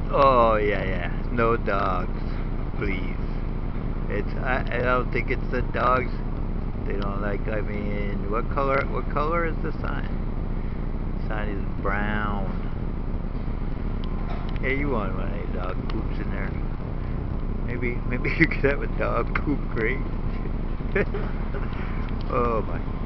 Oh yeah, yeah. No dogs, please. I don't think it's the dogs. They don't like. I mean, what color? What color is the sign? The sign is brown. Hey, you want one? Hey, dog poops in there. Maybe you could have a dog poop crate. Oh my.